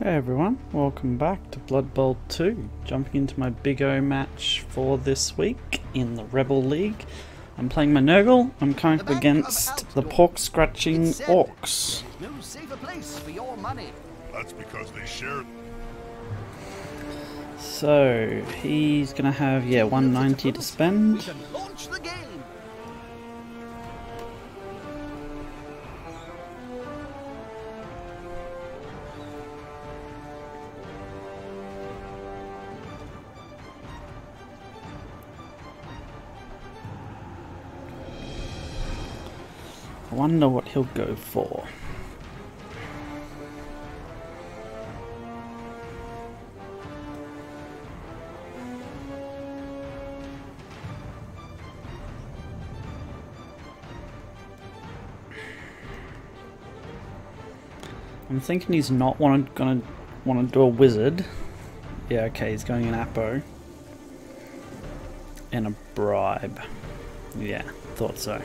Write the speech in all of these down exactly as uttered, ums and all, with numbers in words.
Hey everyone, welcome back to Blood Bowl two. Jumping into my BigO match for this week in the ReBBL League. I'm playing my Nurgle. I'm coming up against the pork-scratching Orcs. No safer place for your money. That's because they share. So he's gonna have yeah one ninety to spend. We can launch the game. I wonder what he'll go for. I'm thinking he's not want gonna want to do a wizard. Yeah, okay, he's going an Apo and a bribe. Yeah, thought so.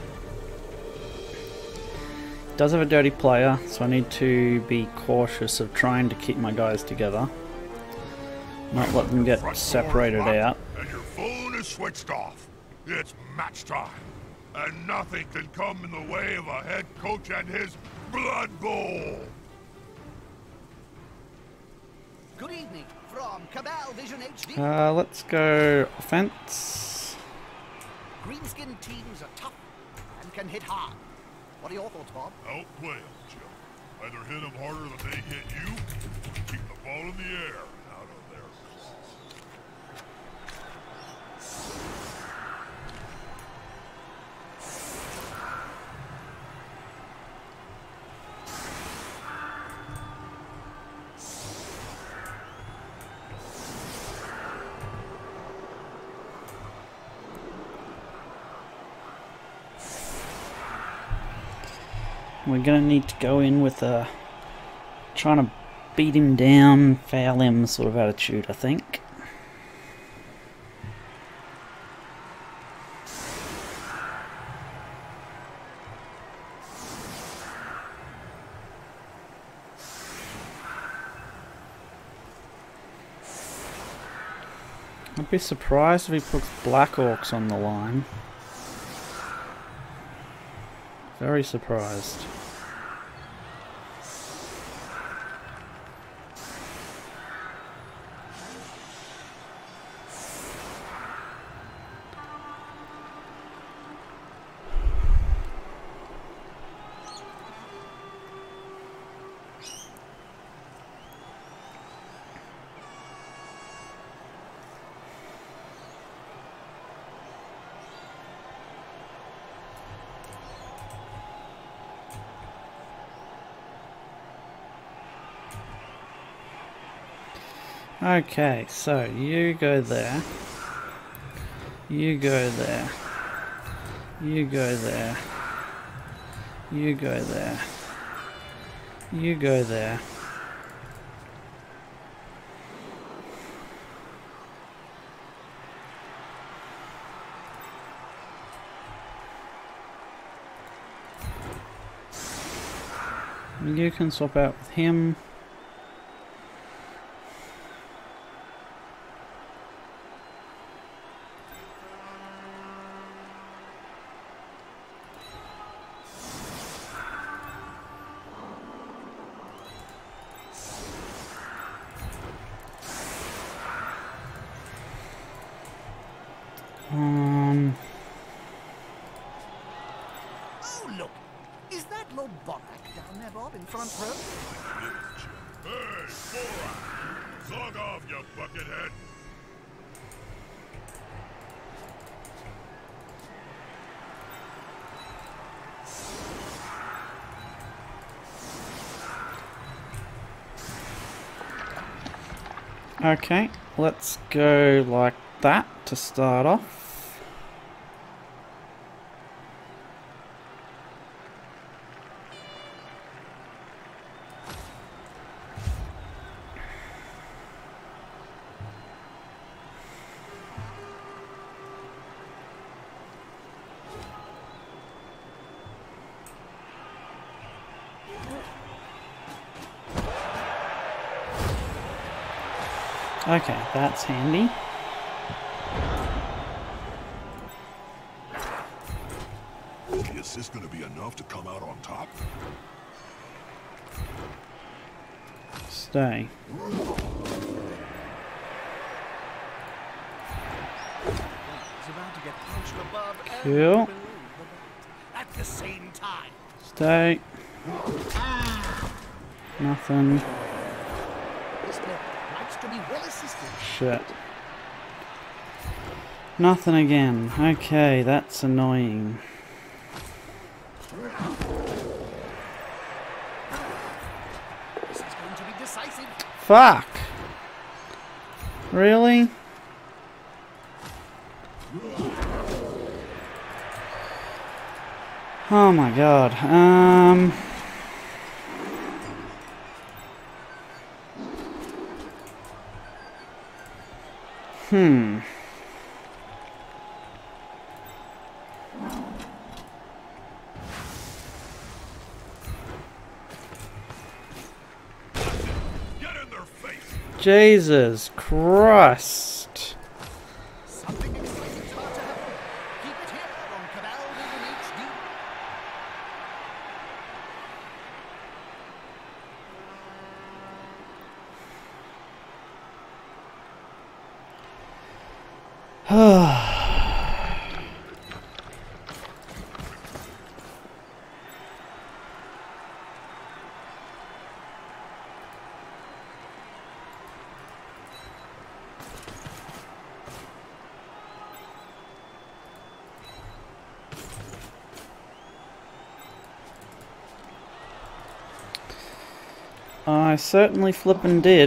Does have a dirty player, so I need to be cautious of trying to keep my guys together. Not let them get separated out. And your phone is switched off. It's match time. And nothing can come in the way of a head coach and his Blood Bowl. Good evening from Cabalvision H D. Uh, let's go offense. Greenskin teams are tough and can hit hard. What are your thoughts, Bob? Outplay them, Joe. Either hit them harder than they hit you, or keep the ball in the air and out of their We're gonna need to go in with a trying to beat him down, foul him sort of attitude, I think. I'd be surprised if he puts Black Orcs on the line. Very surprised. Okay, so you go there, you go there, you go there, you go there, you go there. You can swap out with him. Um. Oh, look. Is that Lord Bonnack down there, Bob, in front row? Hey, Borak! Zog off, you buckethead! Okay, let's go like that to start off. Okay, that's handy. Is this gonna be enough to come out on top? Stay. Cool. At the same time. Stay. Nothing. This player likes to be well assisted. Shit. Nothing again. Okay, that's annoying. This is going to be decisive. Fuck! Really? Oh my god. Um... Hmm. Get in their face! Jesus Christ. Something exciting's about to happen. Keep it here on Cabalvision H D. I certainly flippin' did.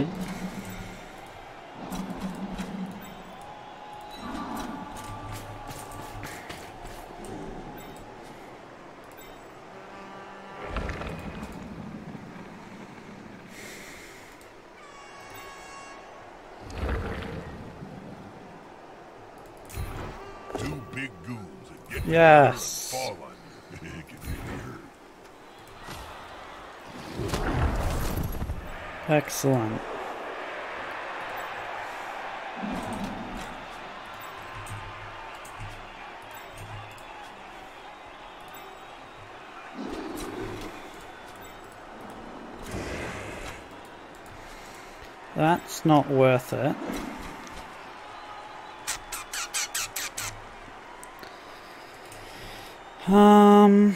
Two big goons and get Yes. fall on you. It can really hurt. Excellent. That's not worth it. Um...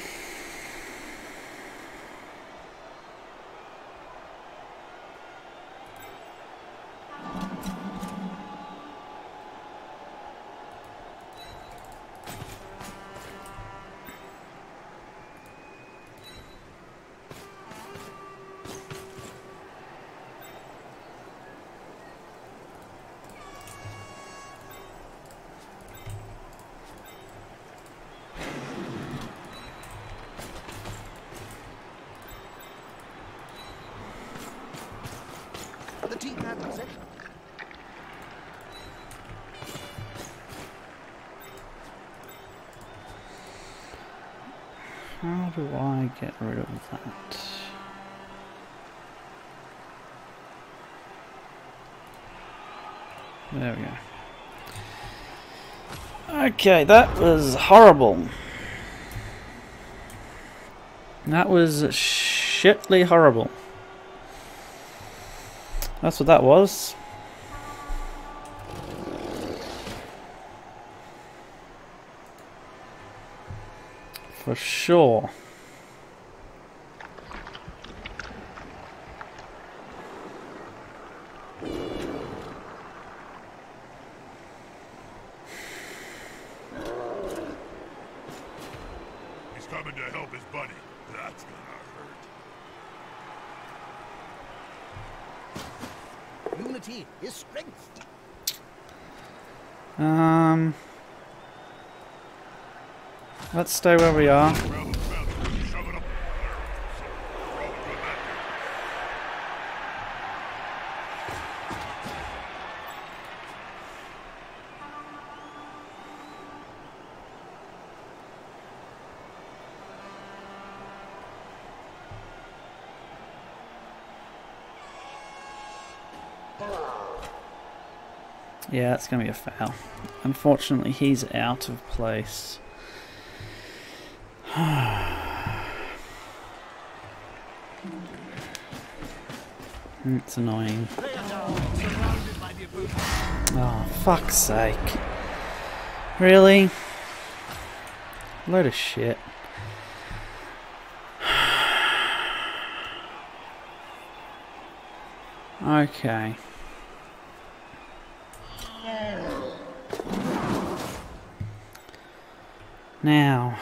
The team had possession. How do I get rid of that? There we go. Okay, that was horrible. That was shitly horrible. That's what that was. For sure. He's coming to help his buddy. That's gonna hurt. Unity is strength. Um, let's stay where we are. Shove it up. Yeah, it's going to be a foul. Unfortunately, he's out of place. It's annoying. Oh, fuck's sake. Really? Load of shit. Okay. Now.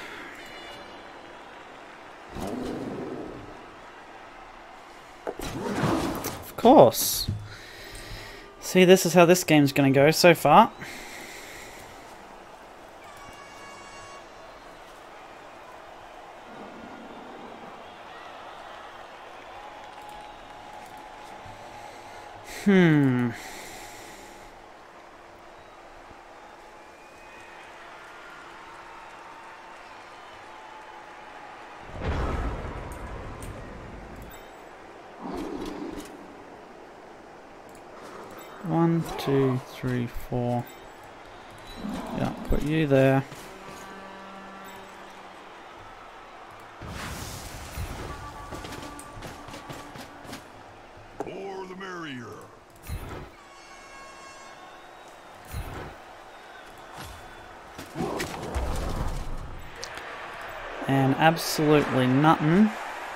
Of course. See, this is how this game's gonna go so far. Hmm. One, two, three, four. Yeah, put you there. More the merrier. And absolutely nothing.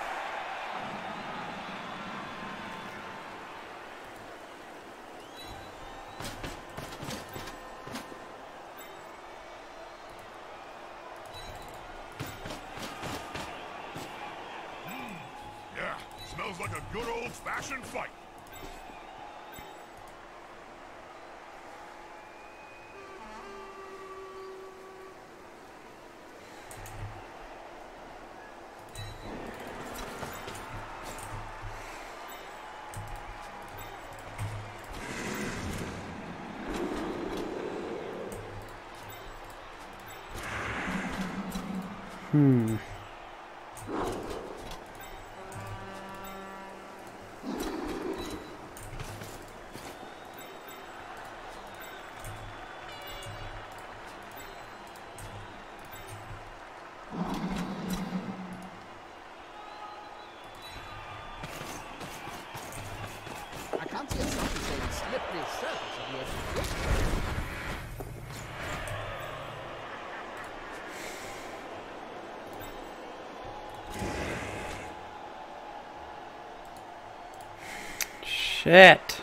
Yeah, smells like a good old-fashioned fight. Hmm. I can't see a something saying slippery surface of the edge of the cliff. Shit.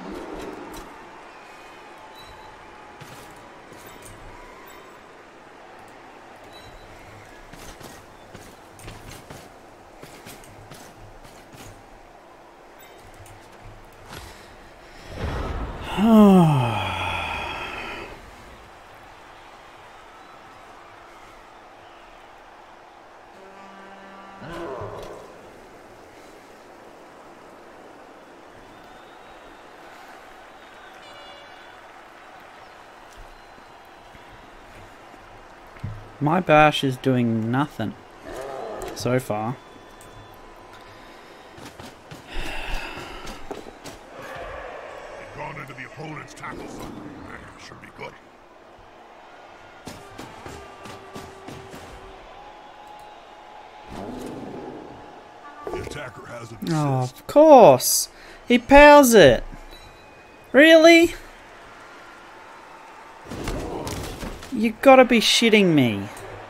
My bash is doing nothing so far. They've gone into the opponent's tackle zone. That should be good. The attacker has an assist. Oh, of course! He powers it! Really? You gotta be shitting me.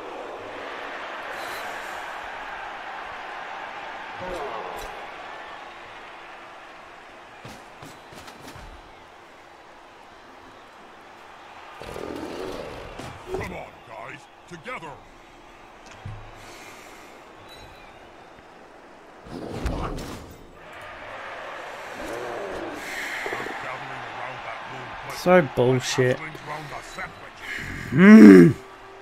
Come on, guys, together. So bullshit. Mm.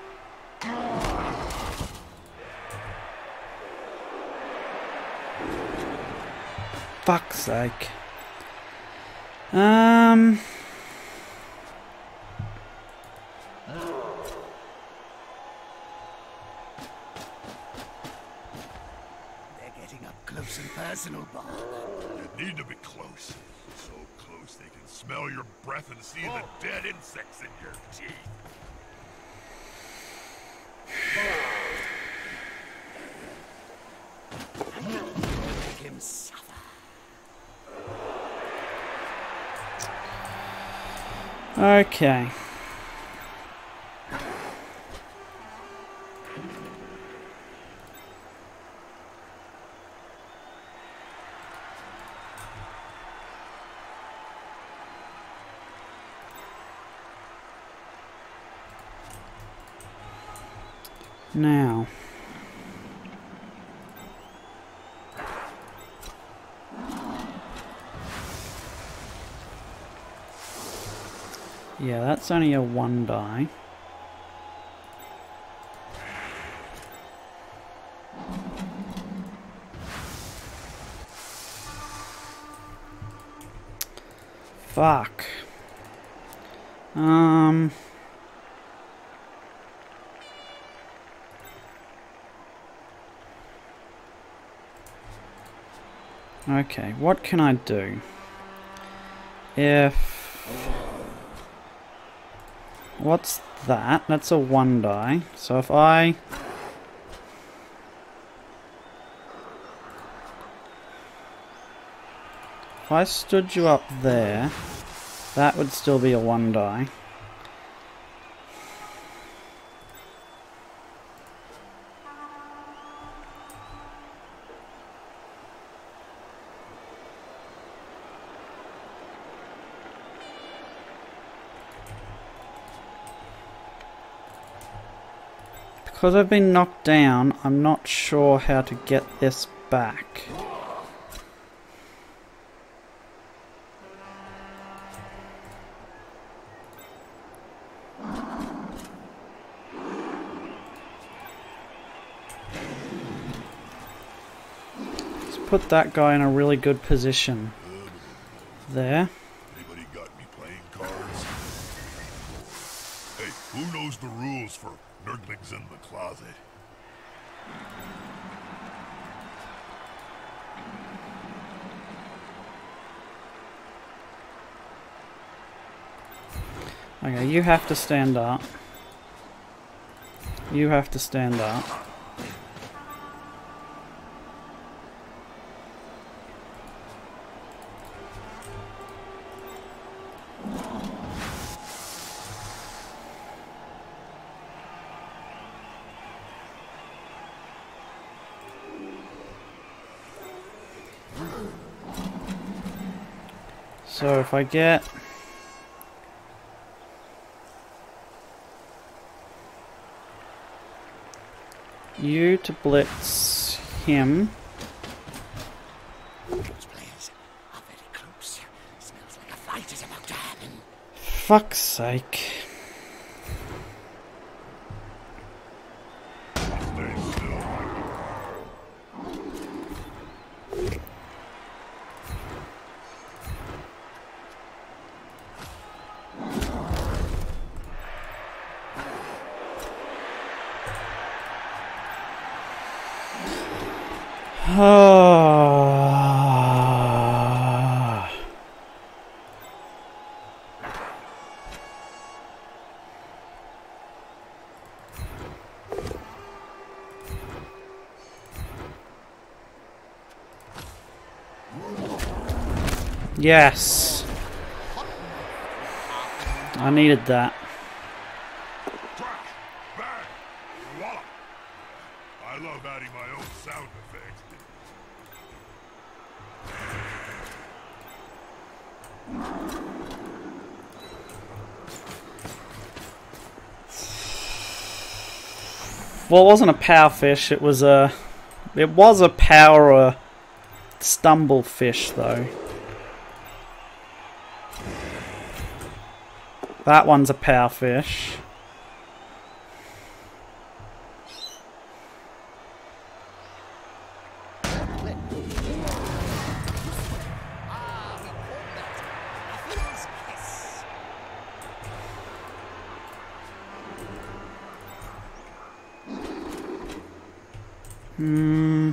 Fuck's sake. Um. They're getting up close and personal, Bob. You need to be close. So close they can smell your breath and see the dead insects in your teeth. Make him suffer. Okay. Now, yeah, that's only a one die. Fuck. Um... Okay, what can I do? If... What's that? That's a one die. So if I... If I stood you up there, that would still be a one die. Because I've been knocked down, I'm not sure how to get this back. Let's put that guy in a really good position. There. Anybody got me playing cards? Hey, who knows the rules for Nurglings in the closet? Okay, you have to stand up. You have to stand up. So if I get you to blitz him. Those players are very close. Smells like a fight is about to happen. Fuck's sake. Stay still. Ah. Yes. I needed that. Crash, bang, wallop. I love adding my own sound effects. Well, it wasn't a power fish, it was a... It was a power uh, stumble fish, though. That one's a power fish. Hmm.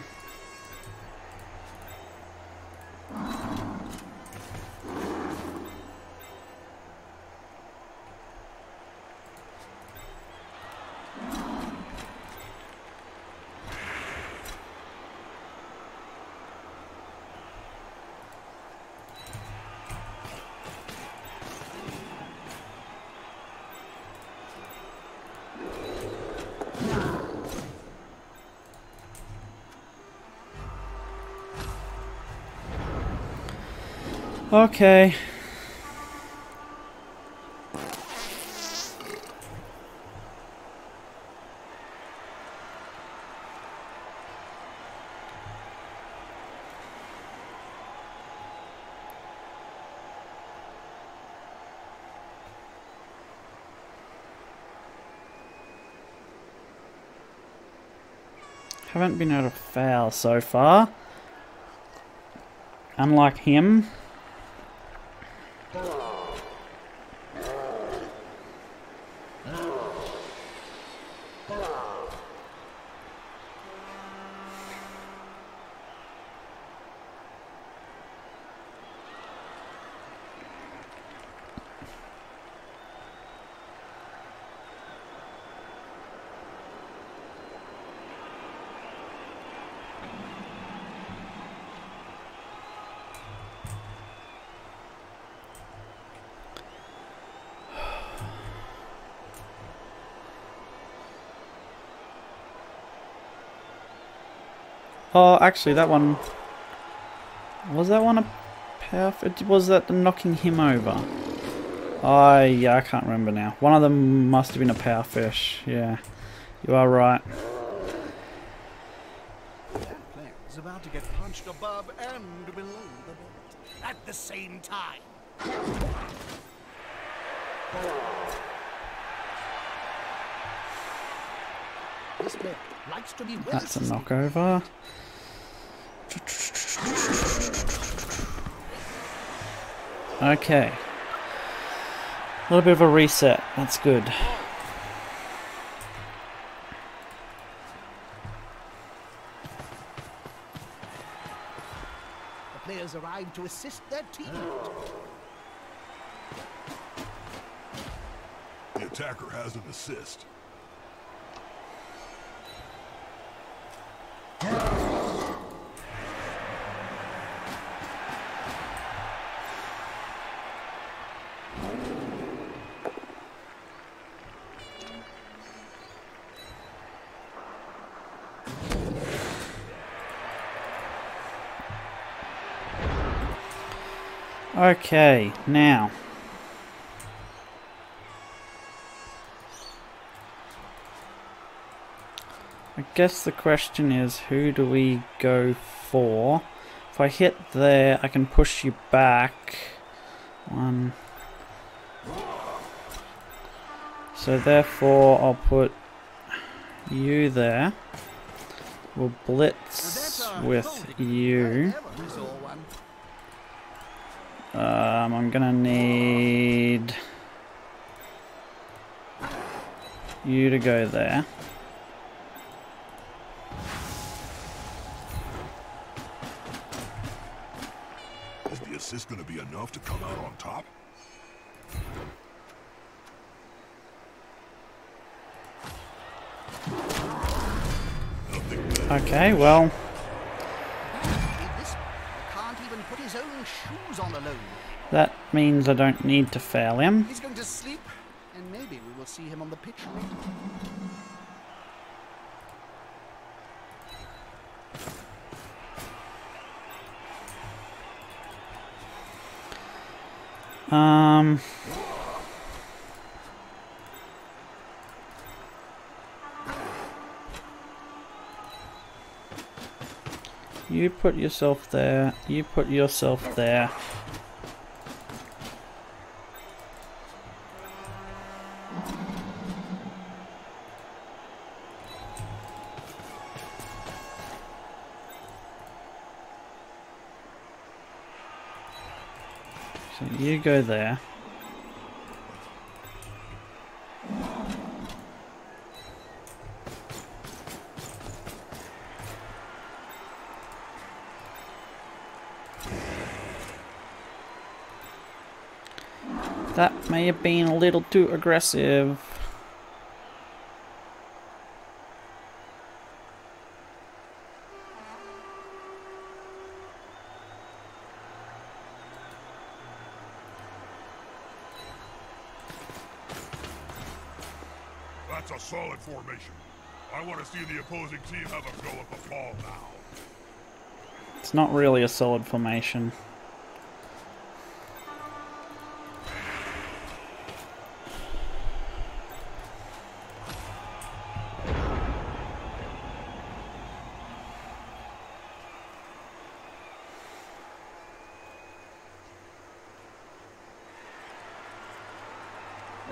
Okay. Haven't been able to foul so far. Unlike him. Oh, actually, that one... Was that one a power... Was that knocking him over? Oh, yeah, I can't remember now. One of them must have been a power fish. Yeah, you are right. That player is about to get punched above and below the belt at the same time. This player likes to be well. That's a knockover. Okay. A little bit of a reset. That's good. The players arrive to assist their team. The attacker has an assist. Okay, now. I guess the question is, who do we go for? If I hit there, I can push you back. One. So therefore, I'll put you there. We'll blitz with you. Um, I'm gonna need you to go there. Is the assist gonna be enough to come out on top? Okay, well. His own shoes on alone. That means I don't need to foul him. He's going to sleep, and maybe we will see him on the pitch later. Um. You put yourself there. You put yourself there. So you go there. That may have been a little too aggressive. That's a solid formation. I want to see the opposing team have a go at the ball now. It's not really a solid formation.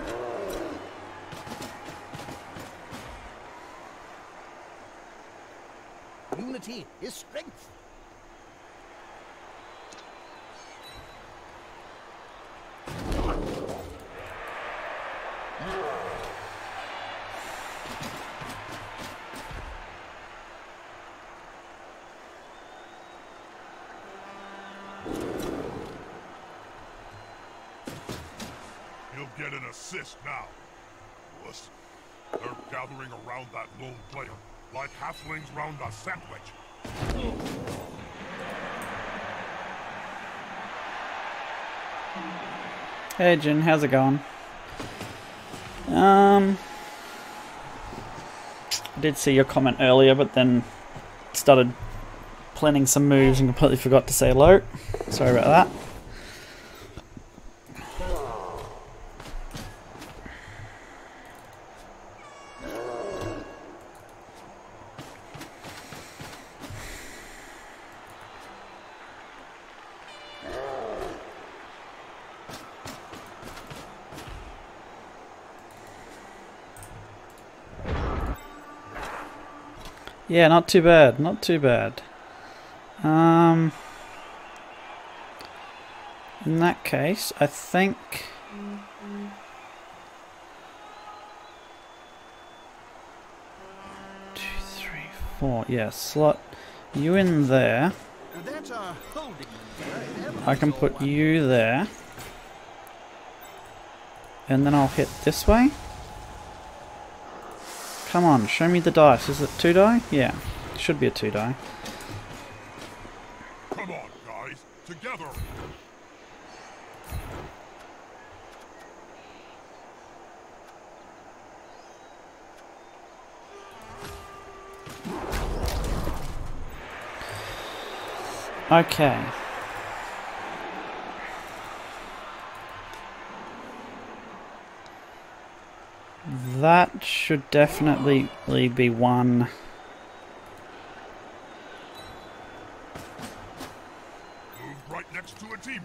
Unity is strength. He'll get an assist now. Listen, they're gathering around that lone player, like halflings round a sandwich. Hey Jin, how's it going? Um, I did see your comment earlier, but then started planning some moves and completely forgot to say hello. Sorry about that. Yeah, not too bad, not too bad. Um, in that case, I think... Two, three, four, yeah, slot you in there. That's our holding. I can put you there. And then I'll hit this way. Come on, show me the dice. Is it two die? Yeah, it should be a two die. Come on, guys, together. Okay. That should definitely be one. Move right next to a teammate.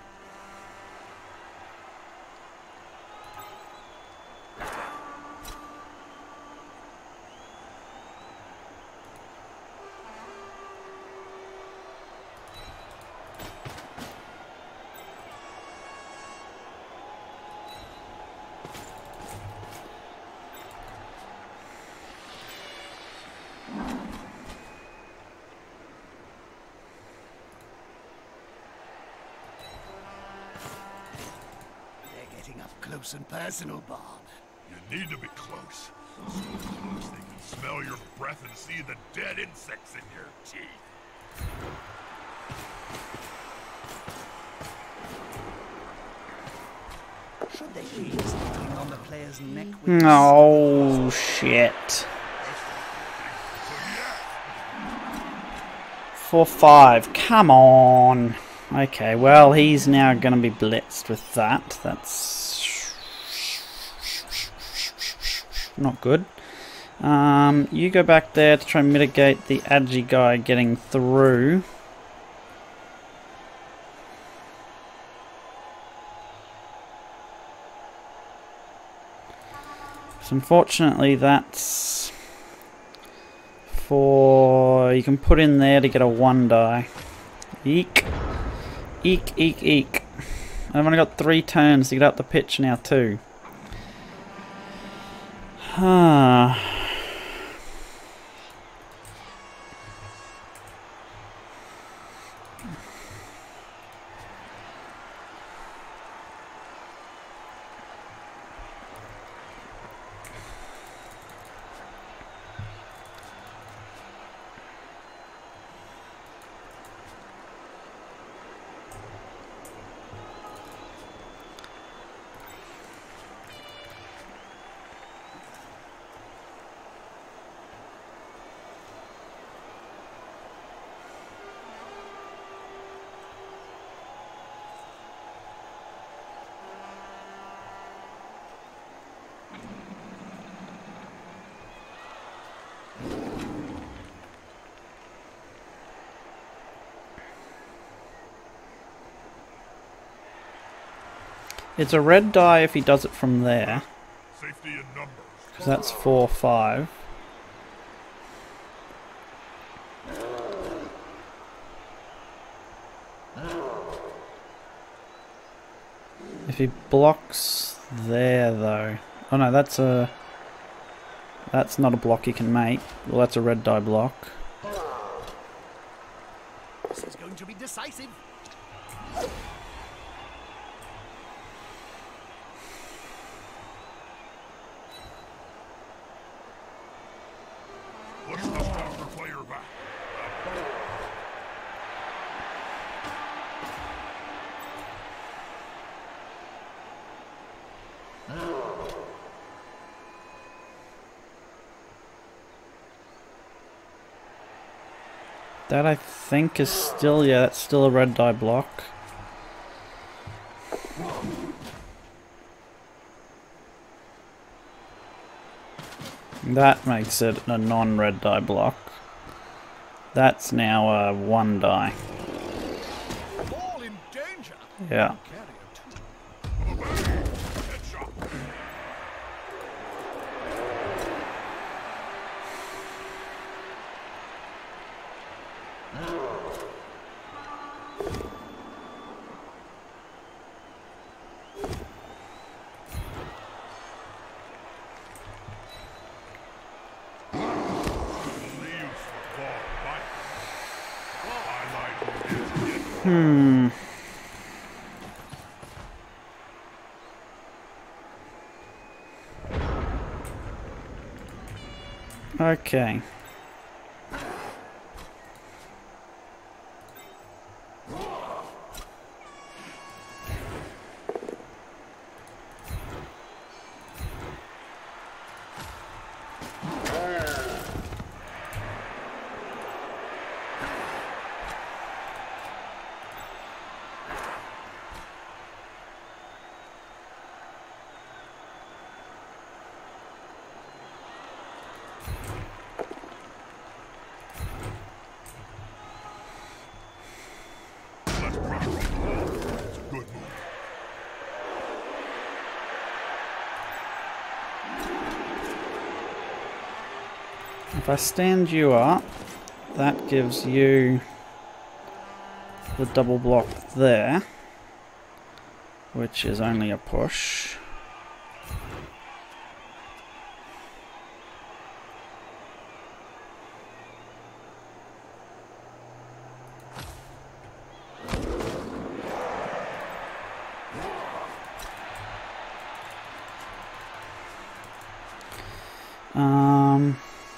Close and personal, Bob. You need to be close. So close they can smell your breath and see the dead insects in your teeth. Should they be stepping on the player's neck with Oh, shit. Four, five. Come on. Okay, well, he's now going to be blitzed with that. That's not good. Um, you go back there to try and mitigate the Agi guy getting through. So unfortunately that's for... you can put in there to get a one die. Eek. Eek, eek, eek. I've only got three turns to get up the pitch now too. Ah. It's a red die if he does it from there. Safety in numbers. Because that's four, five. If he blocks there though. Oh no, that's a... That's not a block he can make. Well, that's a red die block. This is going to be decisive. Push the stronger player back. That I think is still, yeah, that's still a red die block. That makes it a non-red die block. That's now a one die. All in danger. Yeah. Headshot. Hmm. Okay. If I stand you up, that gives you the double block there, which is only a push. Um...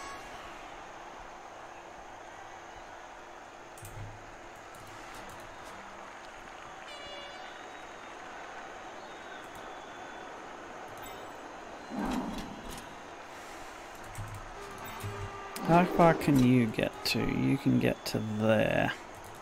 How far can you get to? You can get to there.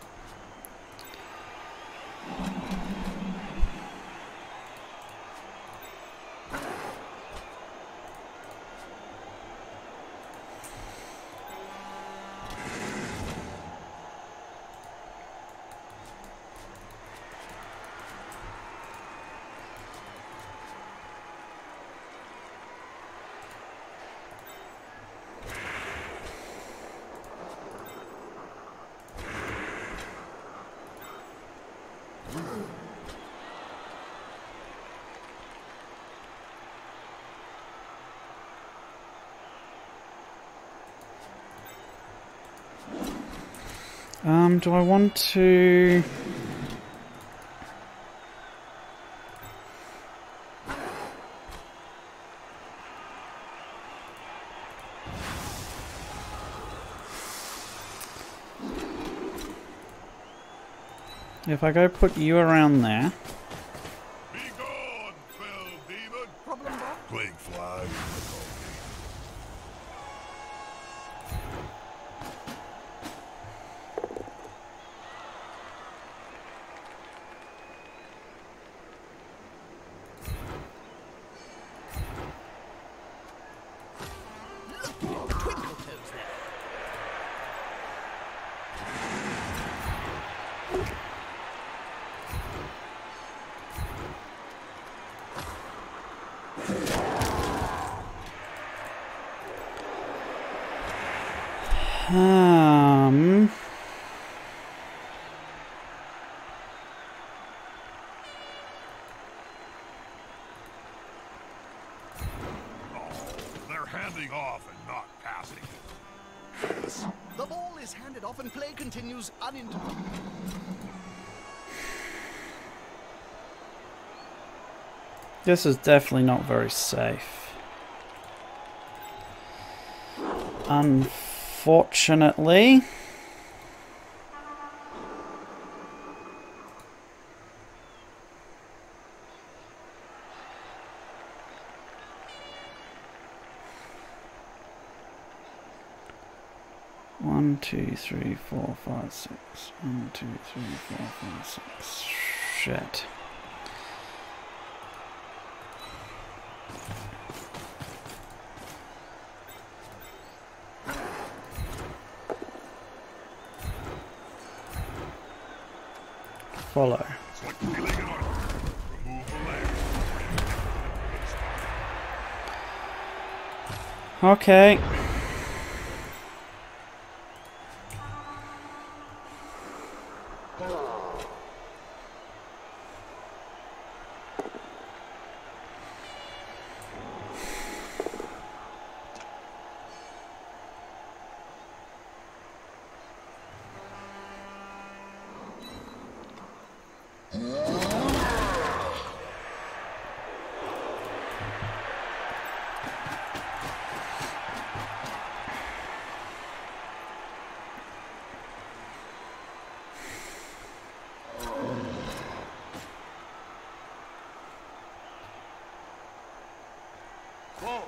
Um, do I want to... If I go put you around there... Be gone, fell demon! Problem, Bob? Plague fly. Twinkle toes there. Um... They're handing off and not passing. The ball is handed off and play continues uninterrupted. This is definitely not very safe. Unfortunately. One, two, three, four, five, six. One, two, three, four, five, six. Shit. Follow. It's like peeling an onion. Remove the layer. Okay. Whoa!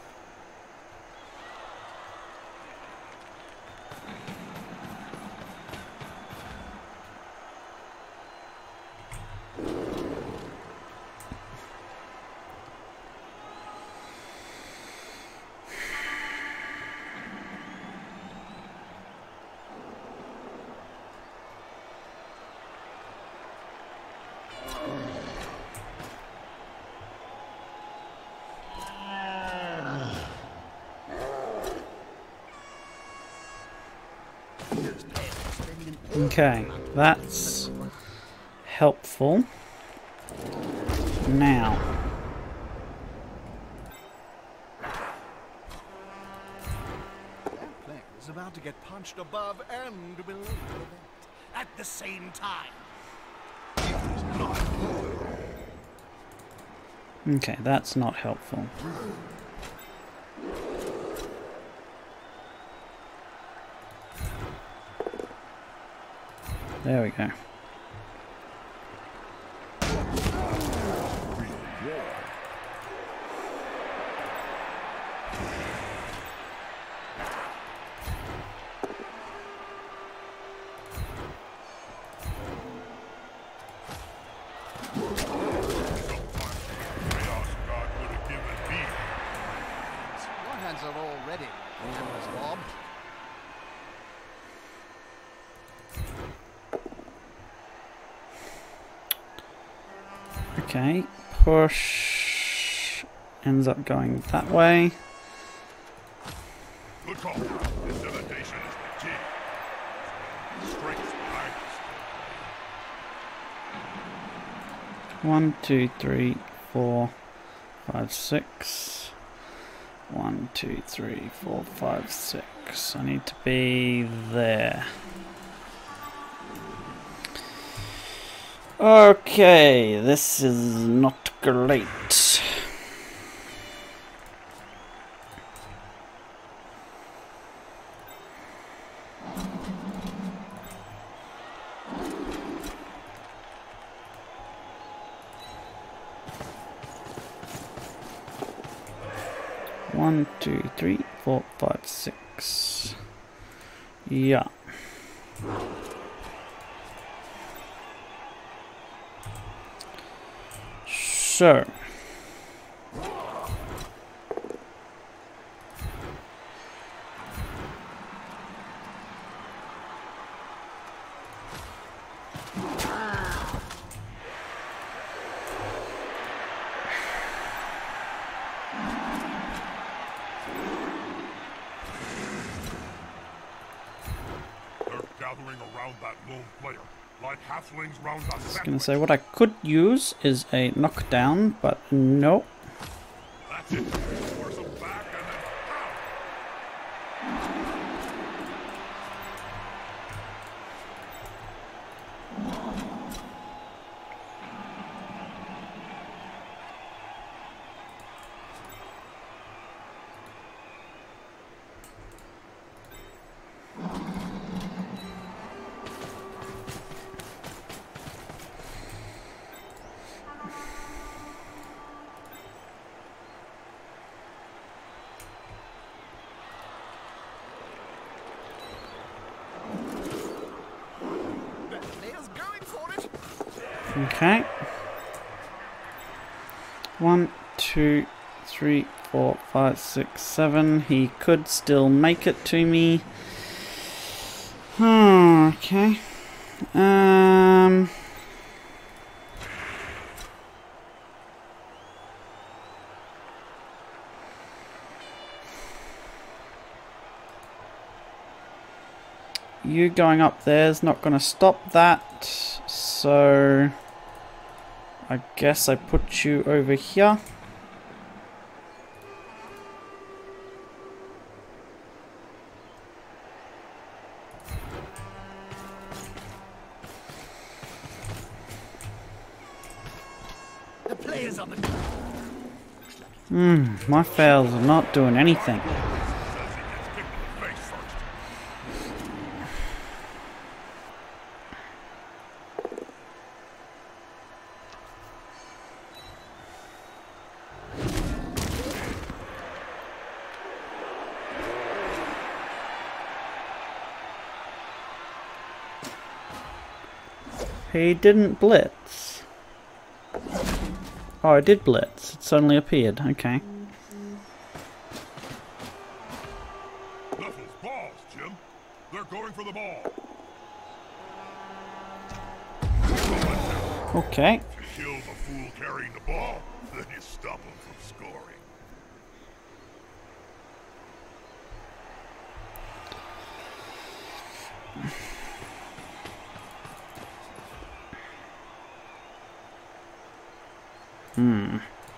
Okay, that's helpful. Now, That player is about to get punched above and below the belt at the same time. okay, that's not helpful. There we go. Your hands are already like Bob. Okay, push ends up going that way. Good call. Intimidation is the key. Strength behind us. One, two, three, four, five, six. One, two, three, four, five, six. I need to be there. Okay, this is not great. One, two, three, four, five, six. Yeah. So. round that lone player, like halflings round a I was sandwich. gonna say what I could use is a knockdown, but no. That's it. Force them back and then Players going for it. Okay. One, two, three, four, five, six, seven. He could still make it to me. Hmm, okay. Um. You going up there is not going to stop that, so I guess I put you over here. The players on the Hmm, my fails are not doing anything. says he gets kicked in the face first. He didn't blitz. Oh, I did blitz. It suddenly appeared. Okay. Knuckles, balls, Jim. They're going for the ball. Okay. If you kill the fool carrying the ball, then you stop him from scoring. Hmm.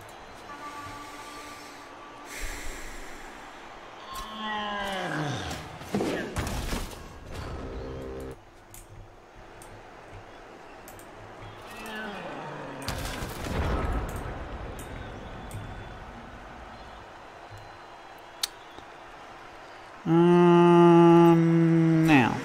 Um, now.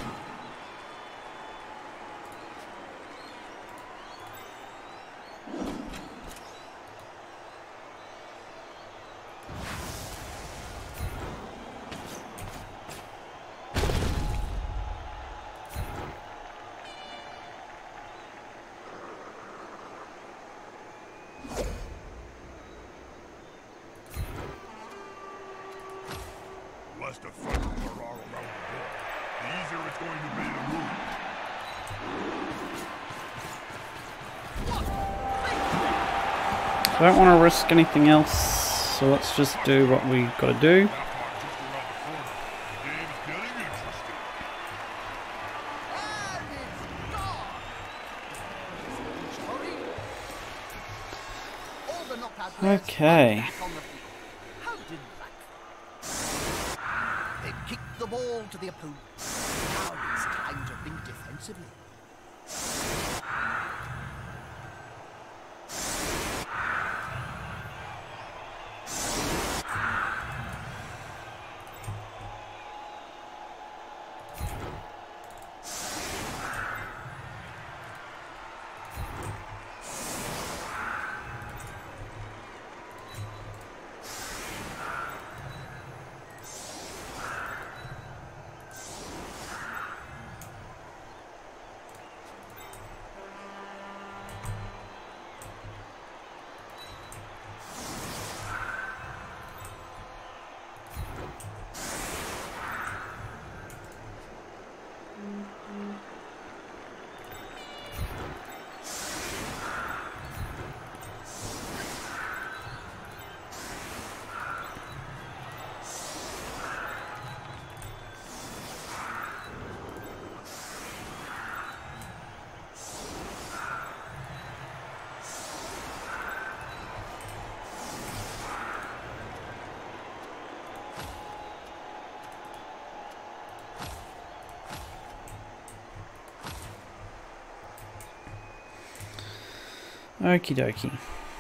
Less defenders there are around the board, the easier it's going to be to move. I don't want to risk anything else, so let's just do what we got to do. That mark just around the corner. The game's getting interesting. And it's gone. Sorry. All the knockout players Okay. are back on the field. How delightful. They've kicked the ball to the opponent. Now it's time to think defensively. Okie dokie.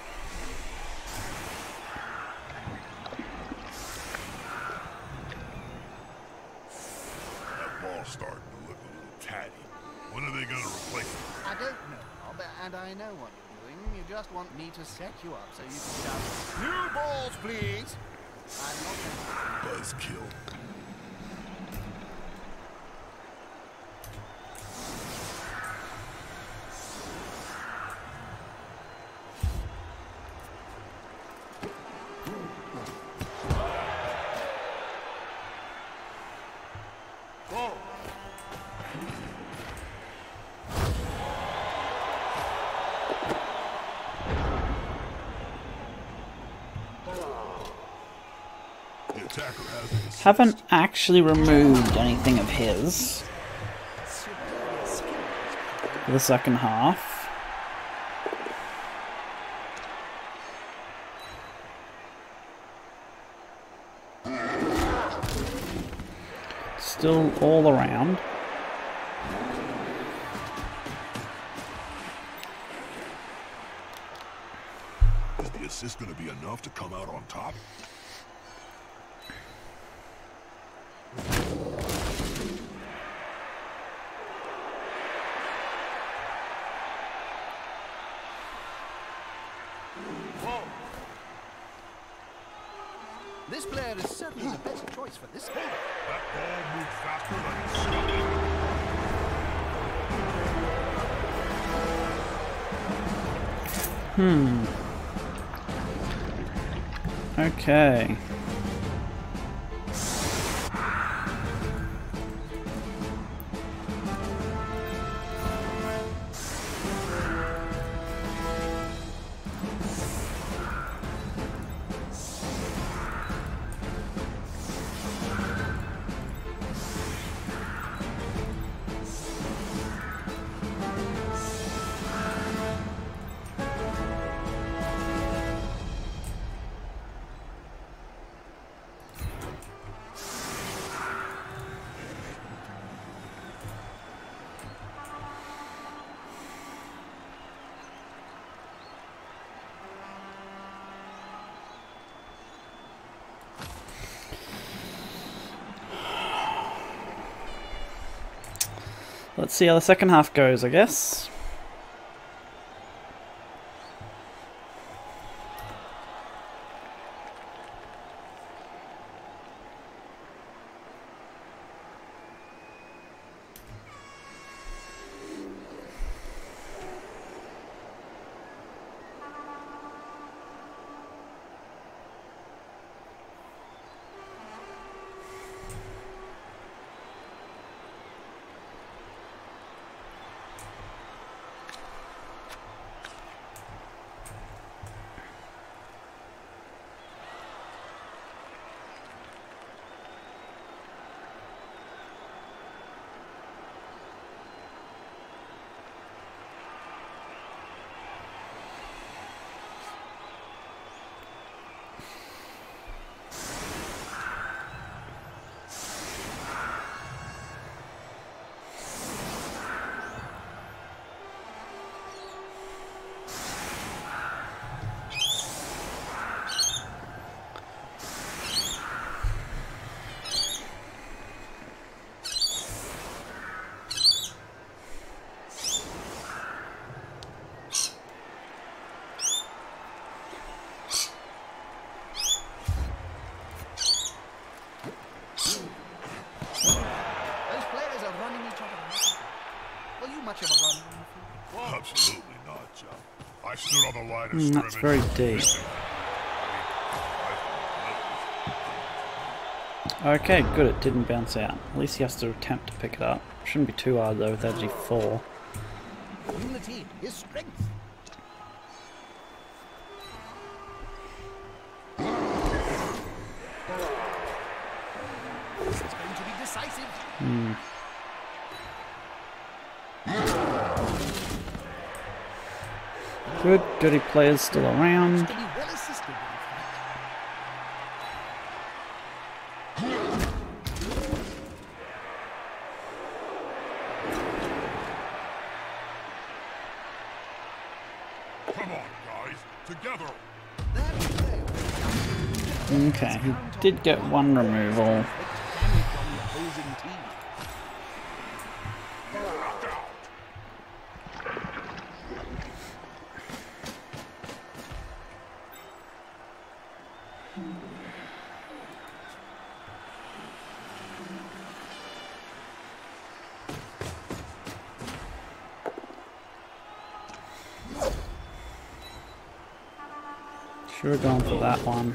That ball's starting to look a little tatty. When are they gonna replace it? I don't know, Bob, and I know what you're doing. You just want me to set you up so you can shout, "New balls, please!" I'm not going to... Buzzkill. Haven't actually removed anything of his for the second half. Still all around. Is the assist going to be enough to come out on top? This player is certainly the best choice for this game. That ball moved faster than it Hmm. Okay. Let's see how the second half goes, I guess. Absolutely not, John. I stood on the line of Mm, that's very deep. Okay, good, it didn't bounce out. At least he has to attempt to pick it up. Shouldn't be too hard though with actually four. Unity is strength. This is going to be decisive. Hmm. Good, dirty players still around. To be well assisted, in fact. Come on, guys. Together. Okay, he did get one removal. Should have gone for that one.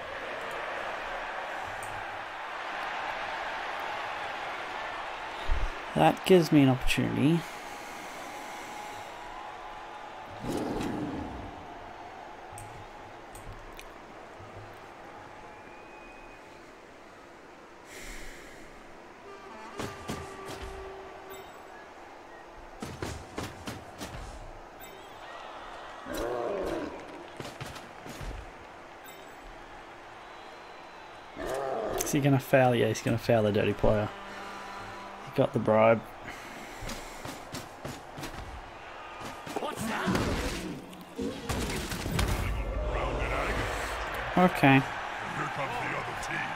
That gives me an opportunity. Is he gonna fail? Yeah, he's gonna fail the dirty player. He got the bribe. Okay. Here comes the other team.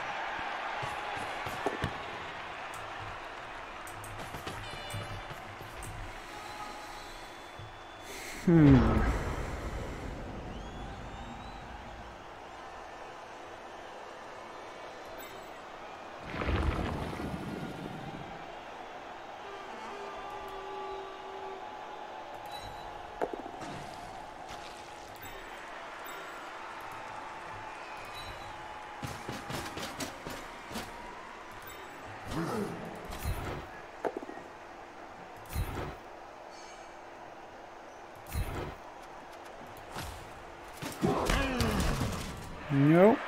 Hmm. Nope.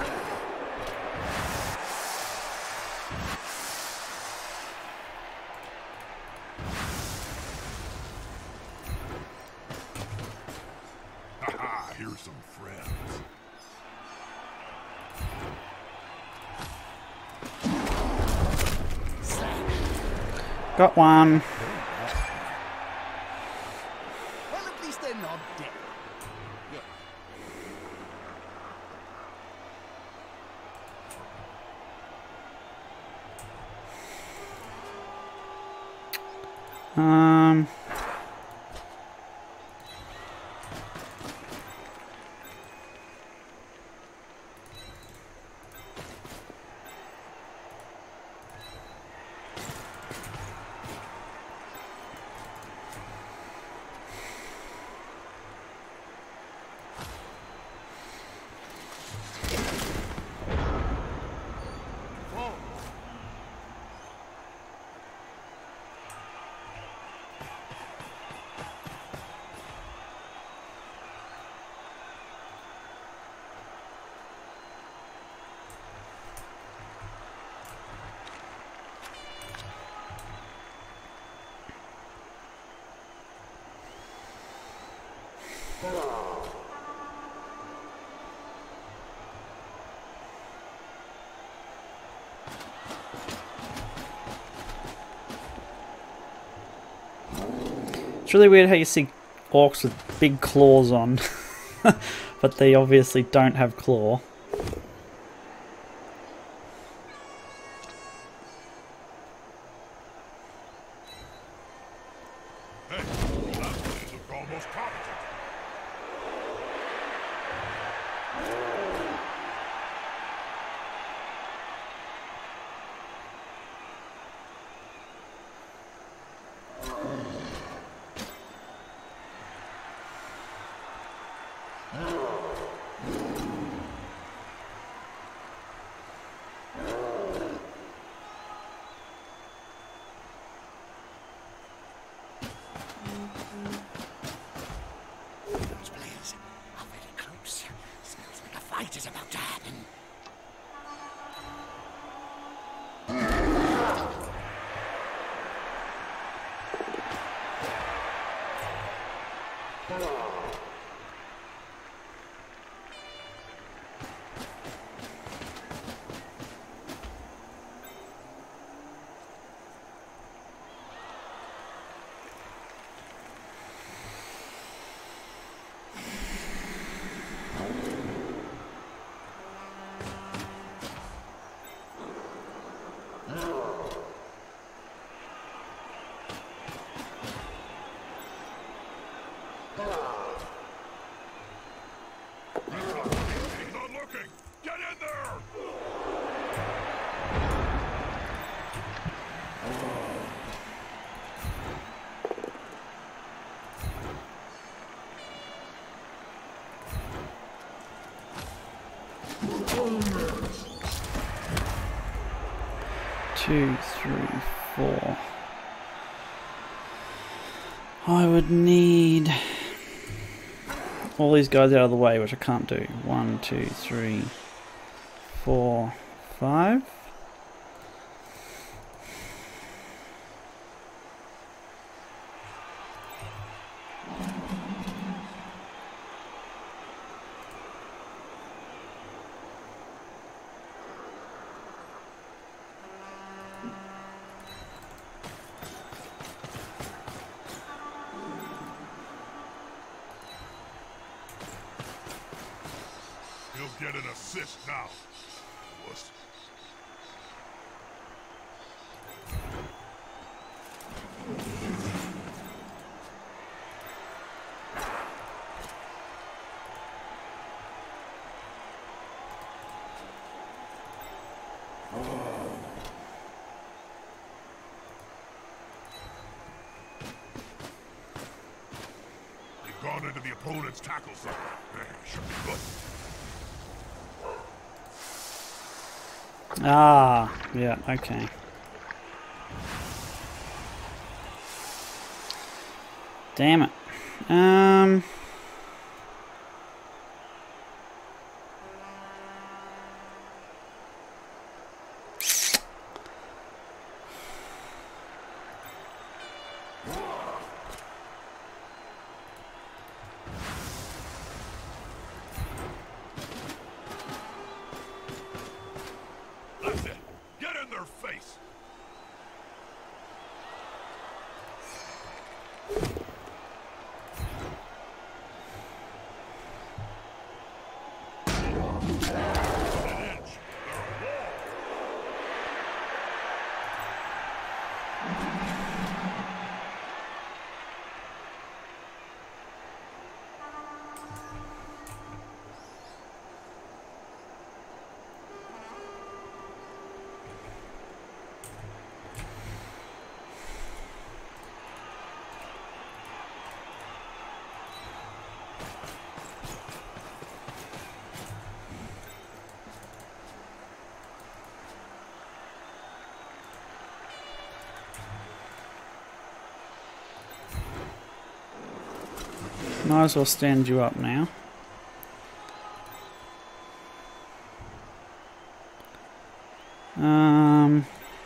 Haha, here's some friends. Got one. Well, at least they're not dead. Um. It's really weird how you see orcs with big claws on, but they obviously don't have claw. Hey, that place looked almost competent. Those players are very close. Smells like a fight is about to happen. in there! Two, three, four. I would need all these guys out of the way, which I can't do. One, two, three, four, five. He'll get an assist now. Wuss. They've gone into the opponent's tackle zone. There, should be good. Ah, yeah, okay. Damn it. Um... That's it. Get in their face. An inch. They're a wall. Might as well stand you up now. Um...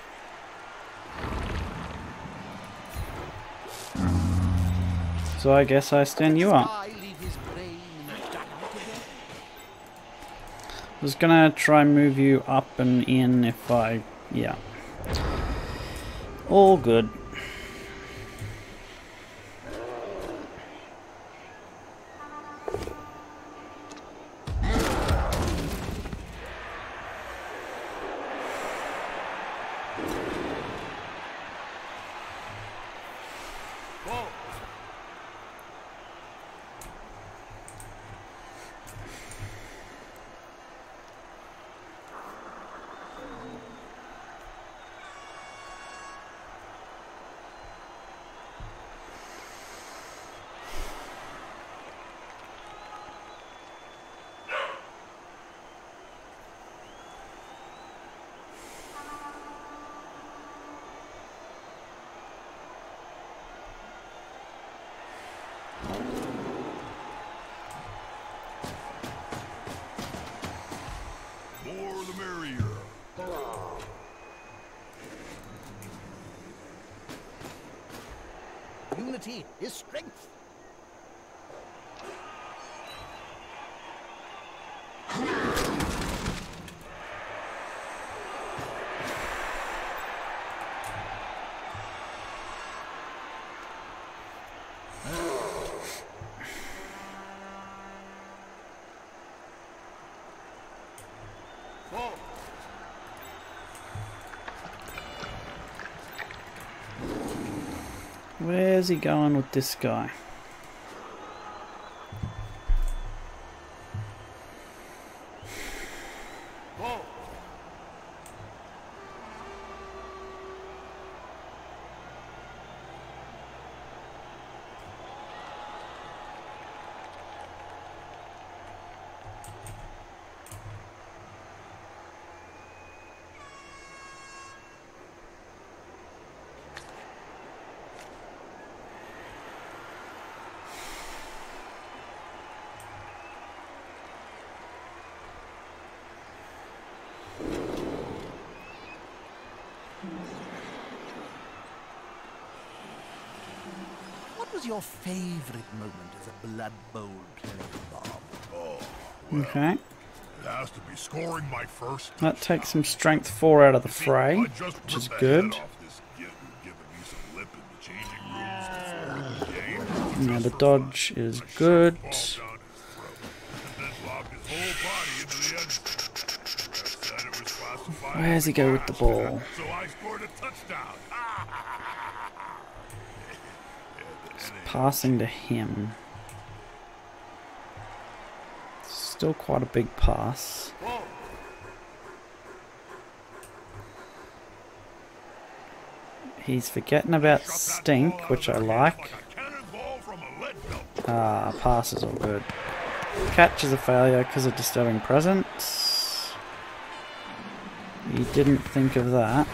So I guess I stand you up. I leave his brain in the dugout again? I was gonna try and move you up and in if I... yeah. All good. Whoa. More the merrier. Unity is strength. Whoa. Where's he going with this guy? was your favourite moment as a Blood Bowl player, Bob? Oh, well, Okay. it has to be scoring my first. That takes some strength four out of the See, fray, I just which is ripped the good. head off this git who'd given me some lip in the changing rooms before the game. Now Just the for dodge fun. is I shoved good. the ball down his throat, and then lobbed his whole body into the end zone. Ref said it was classified Where does he go with the ball? So I scored a touchdown. Passing to him. Still quite a big pass. He's forgetting about stink, which I like. Ah, pass is all good. Catch is a failure because of disturbing presence. You didn't think of that.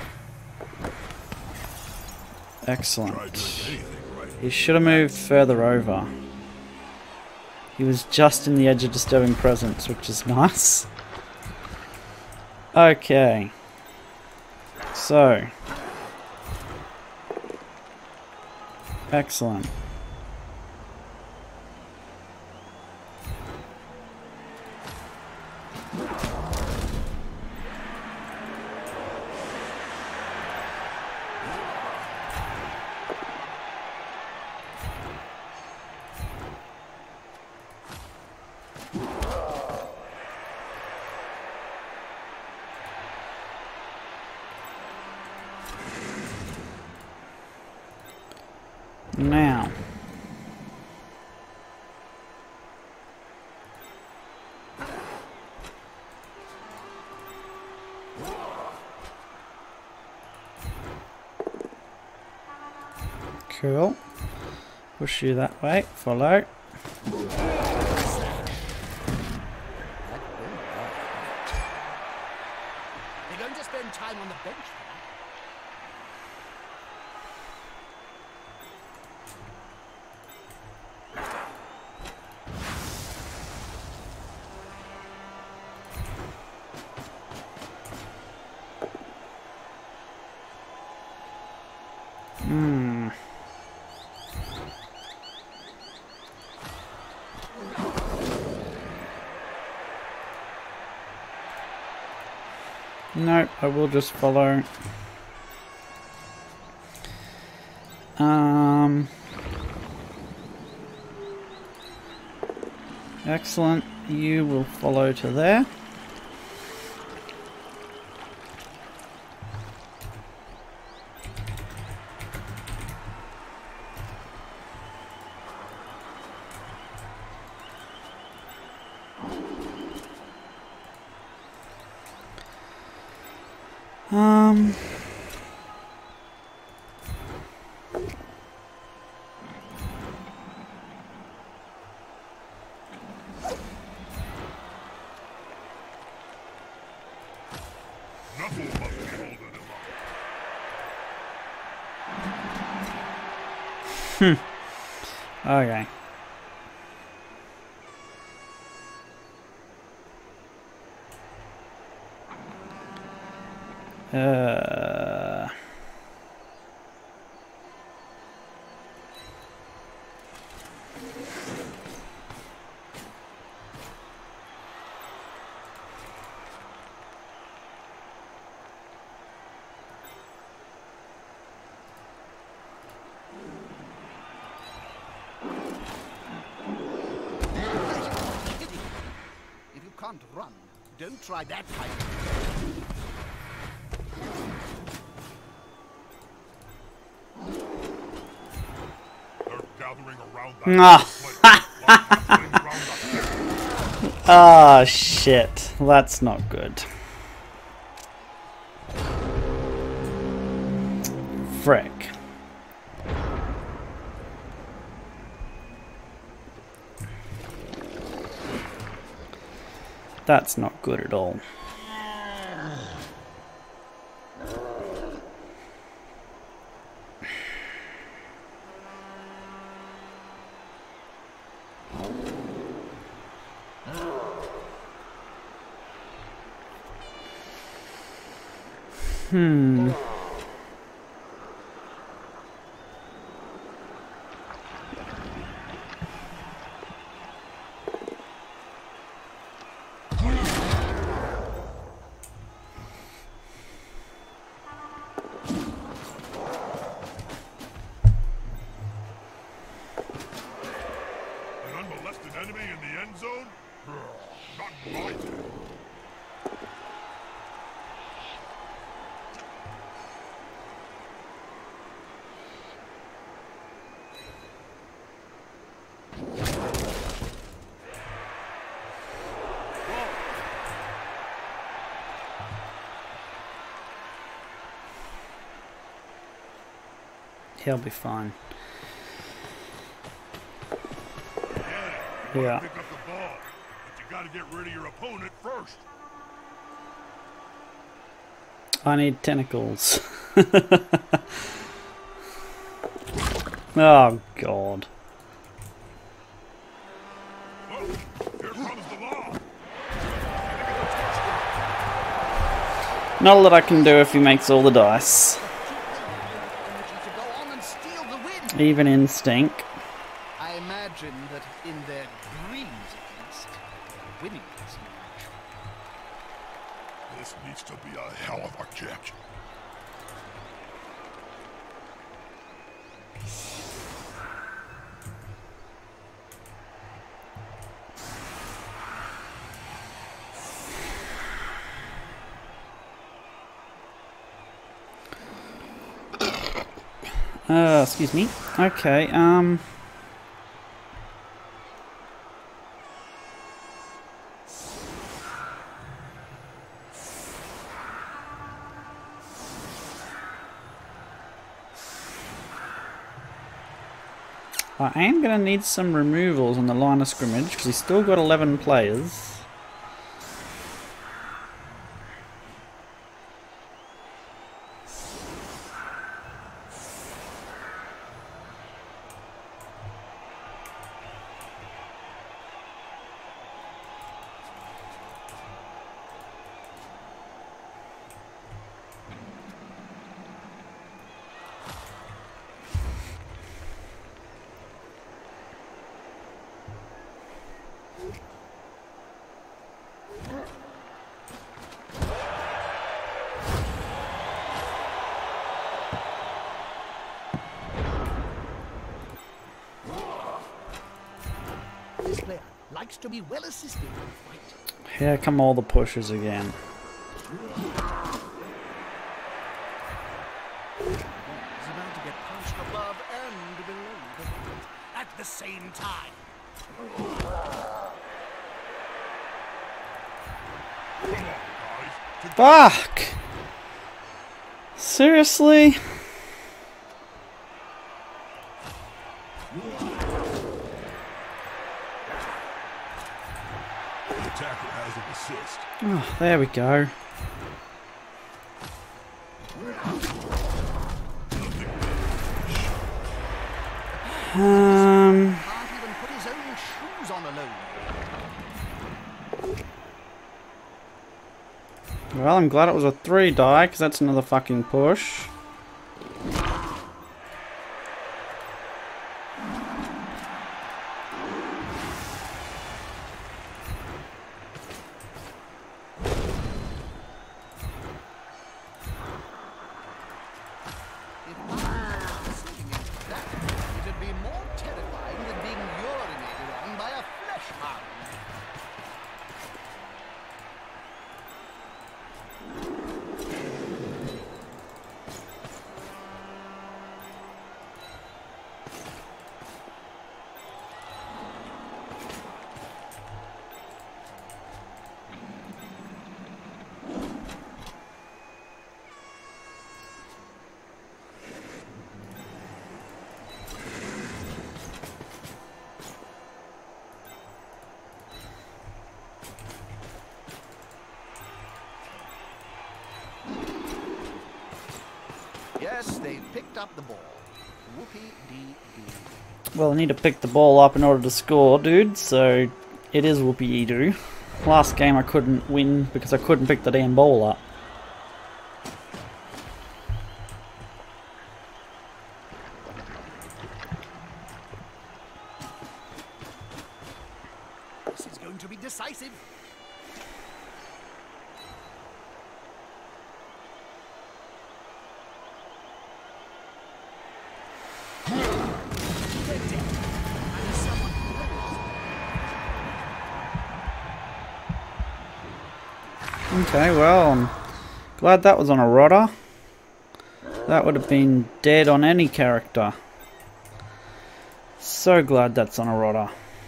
Excellent. He should have moved further over. He was just in the edge of disturbing presence, which is nice. Okay. So. Excellent. Now, cool. Push you that way. Follow. You're going to spend time on the bench for that? Hmm. No, I will just follow. Um. Excellent. You will follow to there. Um. Knuckle must be holding him up. Hmm. Okay. Uh. If you can't run, don't try that kind. They're gathering around that plate, like halflings round a fire. Ah, shit. That's not good. Frick. That's not good at all. Hmm. enemy in the end zone? Not my turn. He'll be fine. Yeah. Yeah. Pick up the ball, but you gotta get rid of your opponent first. I need tentacles. Oh god. Oh, here comes the law. Not a lot I can do if he makes all the dice. Even instinct. I imagine that in their dreams, at least, winning this match. This needs to be a hell of a kick. Uh, excuse me. Okay, um... I am going to need some removals on the line of scrimmage, because he's still got eleven players. This player likes to be well assisted in the fight. Here come all the pushes again. He's about to get punched above and below the belt at the same time. Fuck! Seriously? Oh, there we go. Um. Can't even put his own shoes on alone. Well, I'm glad it was a three die, because that's another fucking push. It'd be more terrifying than being urinated on by a flesh hound. Yes, they picked up the ball. Whoopie-dee-doo. Well, I need to pick the ball up in order to score, dude, so it is whoopie-doo. Last game I couldn't win because I couldn't pick the damn ball up. This is going to be decisive. Okay, well, I'm glad that was on a rotter. That would have been dead on any character. So glad that's on a rotter.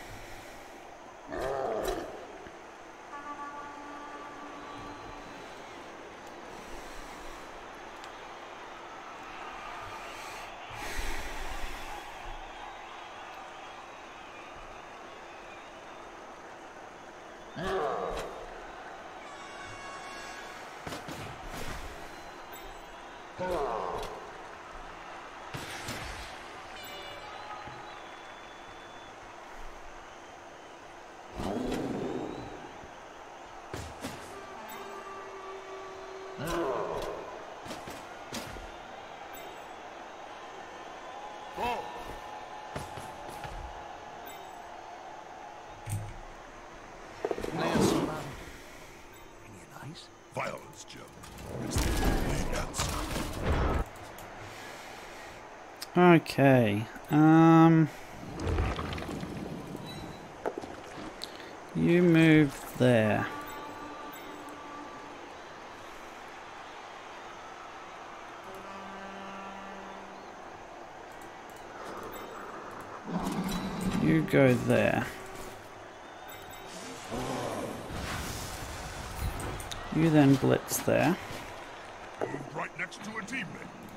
Violence, Jim. It's the only answer. Okay. Um. You move there. You go there. You then blitz there. Moved right next to a teammate.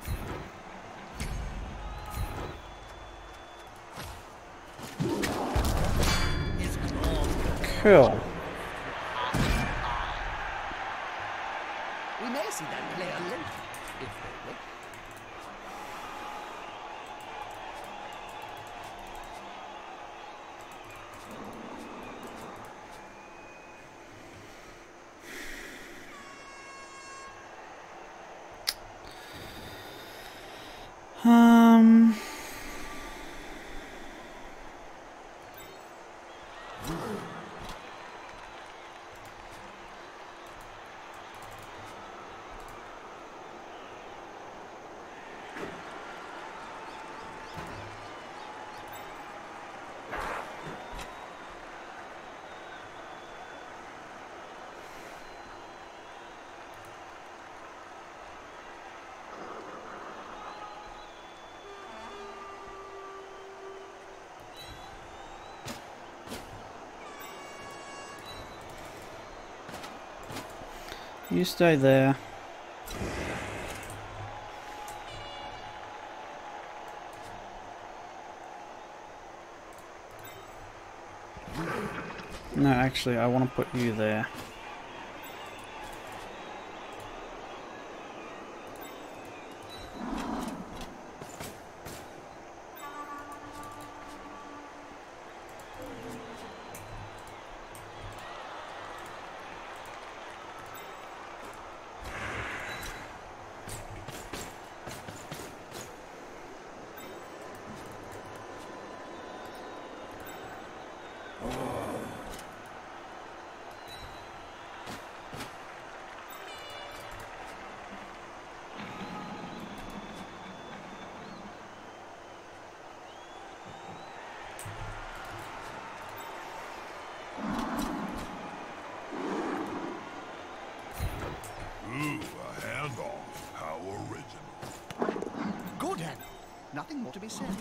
Cool. We may see that player limp if they wait. Um. You stay there. No, actually, I want to put you there. Ooh, a handoff. How original. Good hand. Nothing more to be said.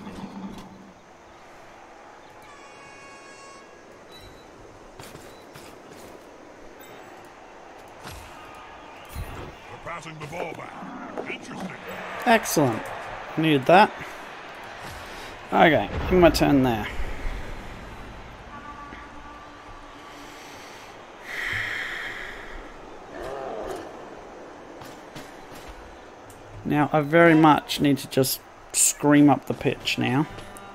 They're passing the ball back. Interesting. Excellent. Needed that. Okay, my turn there. Now, I very much need to just scream up the pitch now.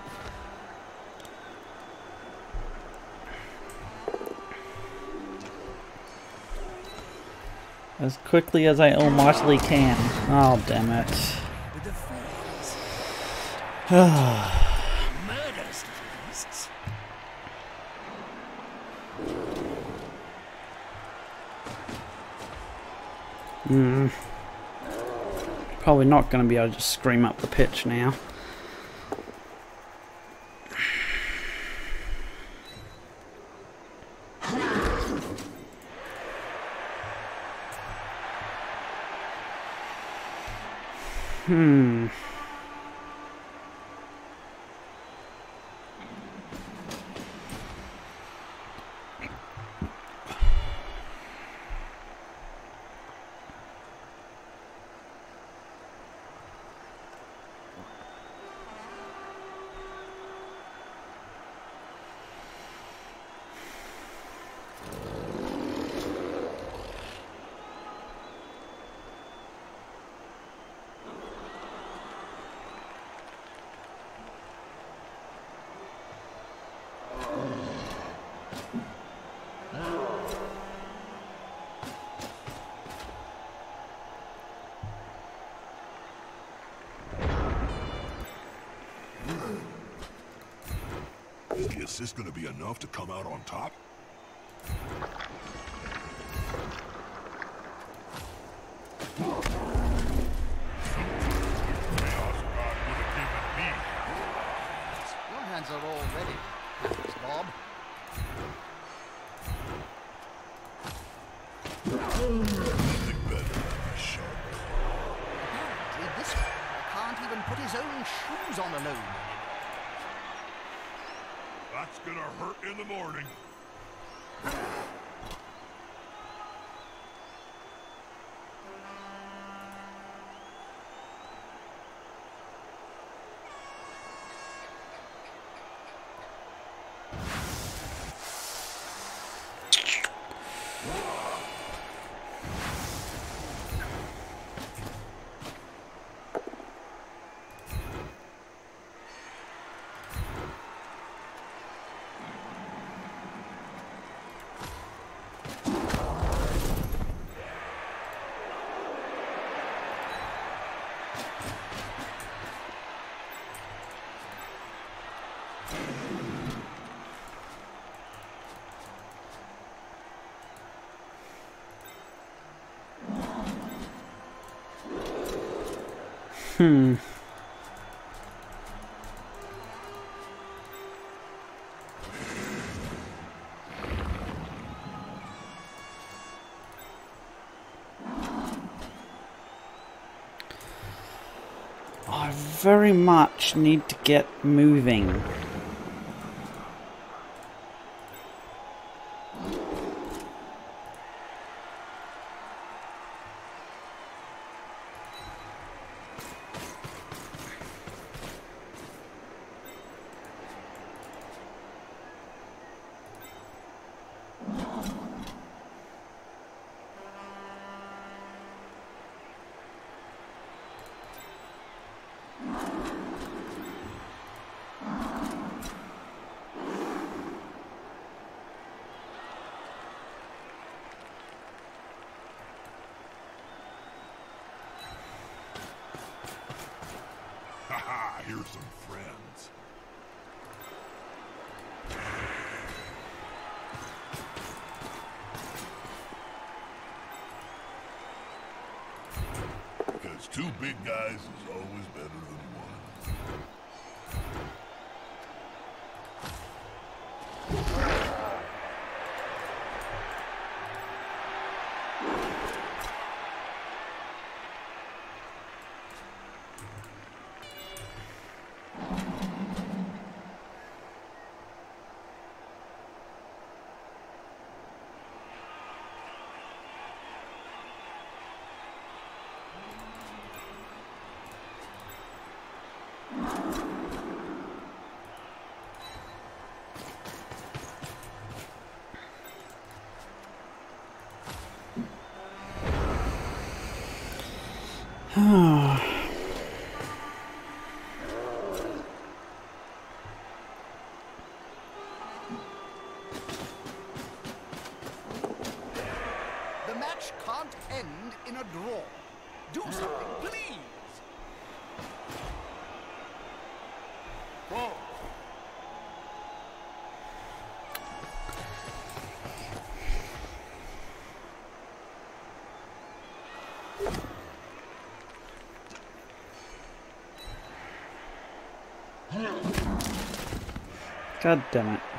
As quickly as I almightily can. Oh, damn it. With the phrase, murder statistics. Hmm. Probably not going to be able to just scream up the pitch now. Hmm. Is the assist gonna be enough to come out on top? Your hands are all ready, Mister Bob. Nothing better than a sharp. Apparently this fellow can't even put his own shoes on alone. That's gonna hurt in the morning. Hmm. I very much need to get moving. Haha, here's some friends. Because two big guys is always better than one. The match can't end in a draw. Do something, please. Whoa. God damn it.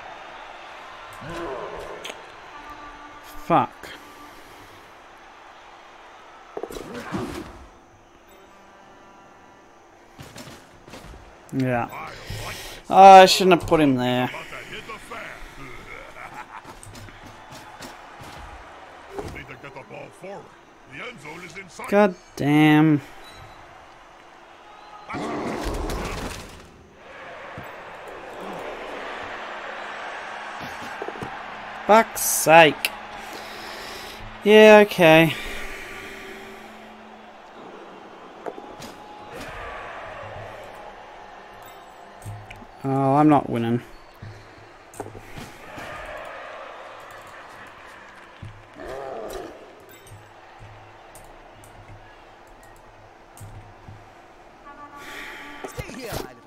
Fuck. Yeah. Oh, I shouldn't have put him there. God damn. Fuck's sake. Yeah, okay. Oh, I'm not winning. Stay here, my little friend.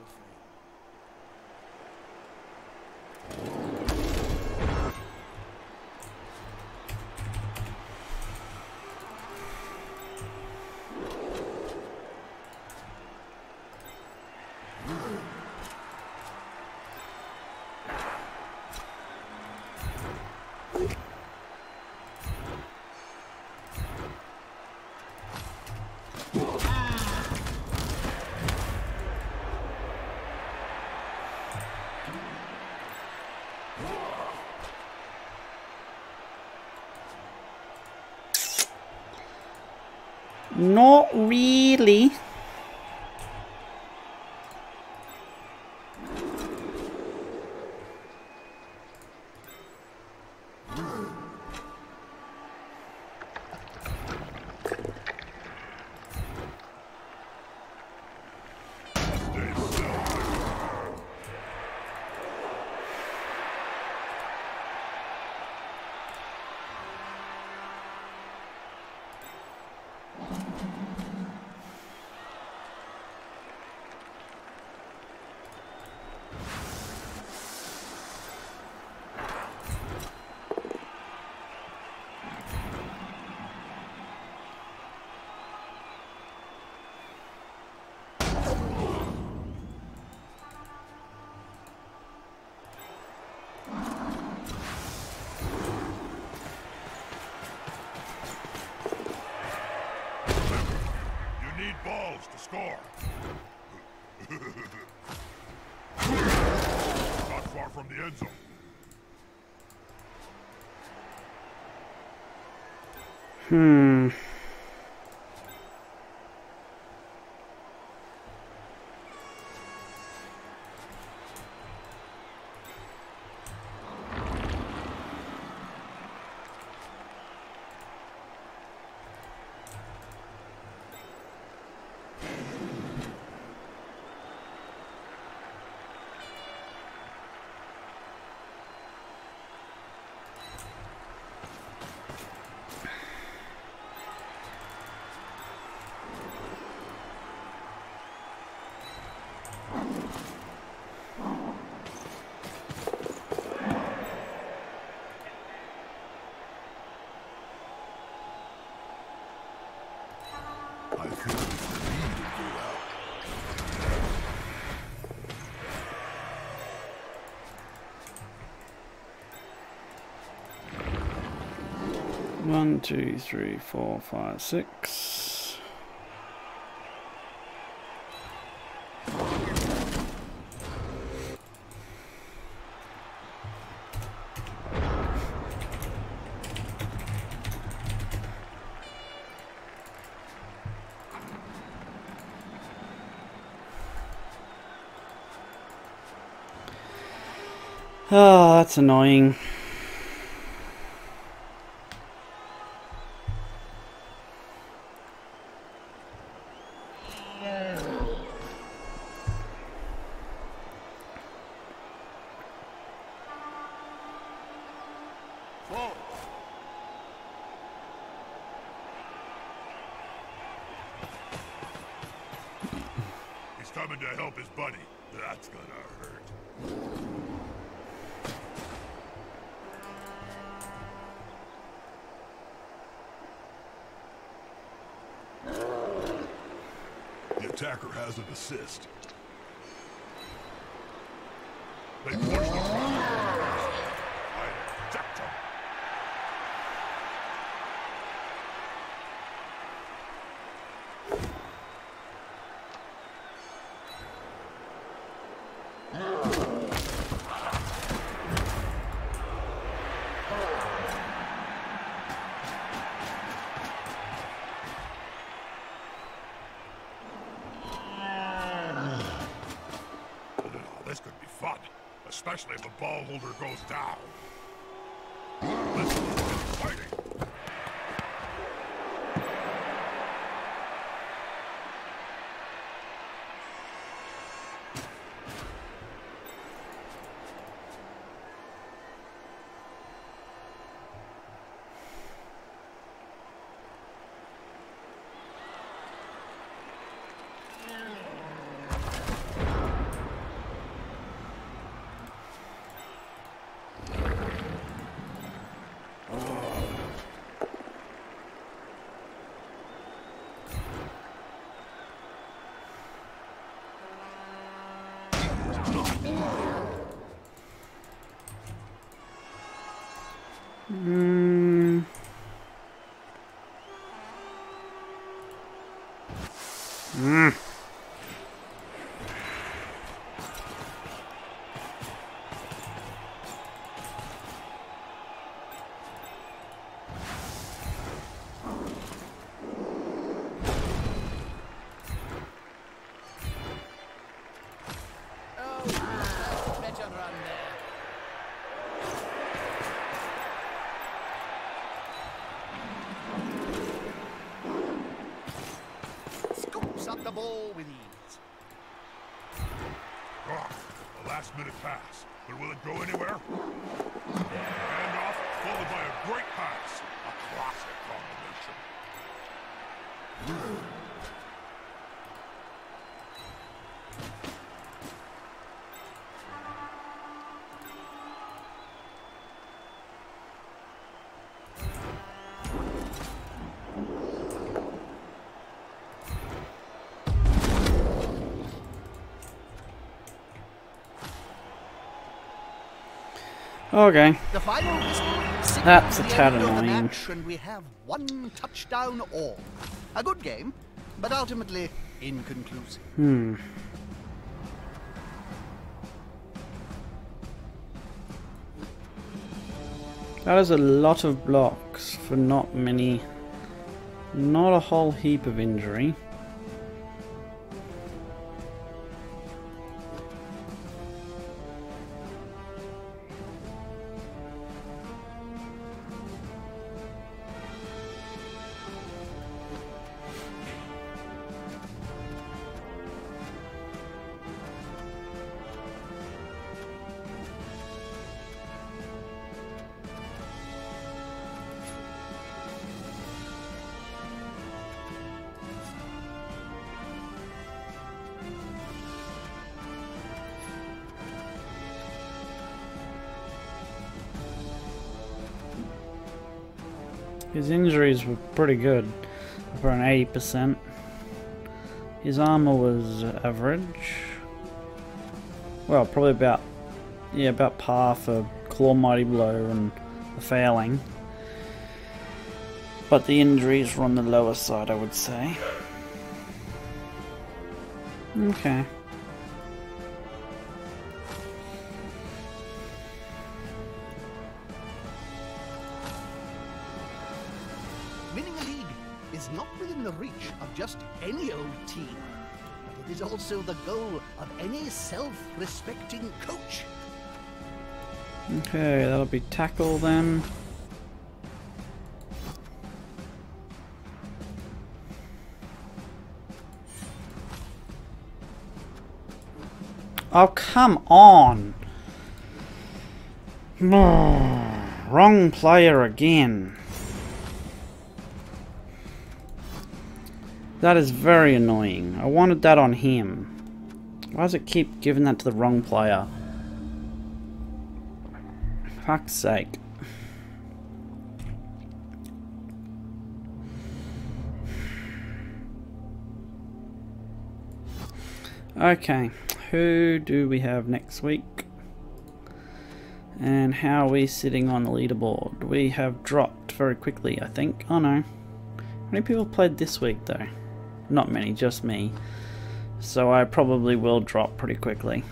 Not really. Balls to score. Not far from the end zone. Hmm. I feel it's need to go out. One, two, three, four, five, six. Oh, that's annoying. He's coming to help his buddy. That's gonna hurt. The attacker has an assist. They push the ground. I eject him. especially if the ball holder goes down. Let's get fighting. Mm. Mm. Oh, better run there. Scoops up the ball with ease. Ah, a last minute pass, but will it go anywhere? Handoff, followed by a great pass. A classic combination. Okay. The final whistle signals That's a the tad end of the annoying. match, and we have one touchdown all. A good game, but ultimately inconclusive. Hmm. That is a lot of blocks for not many, not a whole heap of injury. His injuries were pretty good, for an eighty percent. His armor was average. Well, probably about, yeah, about par for Claw Mighty Blow and the failing. But the injuries were on the lower side, I would say. Okay. Winning a league is not within the reach of just any old team, but it is also the goal of any self-respecting coach. Okay, that'll be tackle then. Oh, come on! Wrong player again. That is very annoying. I wanted that on him. Why does it keep giving that to the wrong player? Fuck's sake. Okay, who do we have next week? And how are we sitting on the leaderboard? We have dropped very quickly, I think. Oh no. How many people played this week though? Not many, just me. So I probably will drop pretty quickly.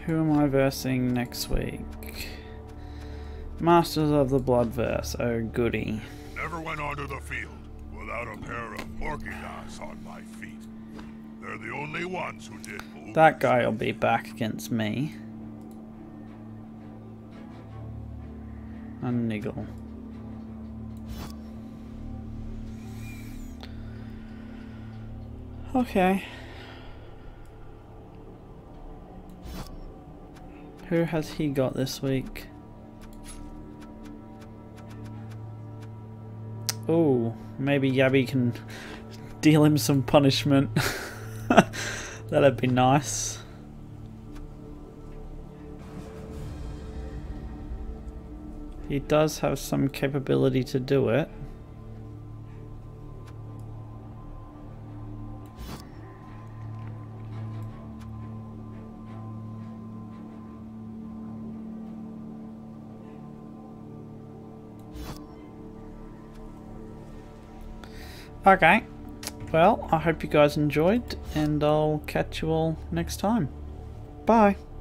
Who am I versing next week? Masters of the Bloodverse, oh goody. Never went onto the field without a pair of porcupines on my feet. They're the only ones who did move. That guy will be back against me. A niggle. Okay. Who has he got this week? Oh, maybe Yabby can deal him some punishment. That'd be nice. He does have some capability to do it. Okay, well, I hope you guys enjoyed, and I'll catch you all next time. Bye!